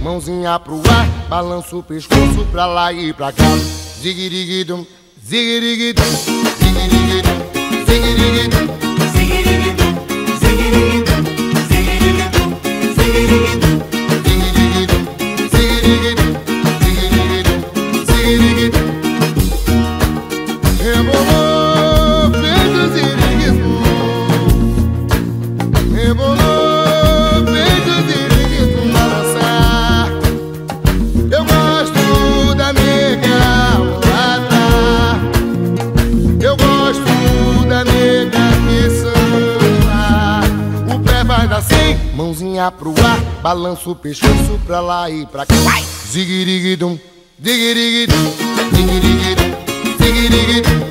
mãozinha pro ar, balança o pescoço pra lá e pra cá. Ziguiriguidum, ziguiriguidum, ziguiriguidum, ziguiriguidum, ziguiriguidum, ziguiriguidum, ziguiriguidum, ziguiriguidum, ziguiriguidum, ziguiriguidum, ziguiriguidum, ziguiriguidum. Rebolou, fez o ziriguidum. Rebolou, fez o ziriguidum balançar. Eu gosto da nega mulata, eu gosto da nega que samba. O pé faz assim, mãozinha pro ar, balança o pescoço pra lá e pra cá. Ziguiriguidum, ziguiriguidum, ziguiriguidum, ziguiriguidum.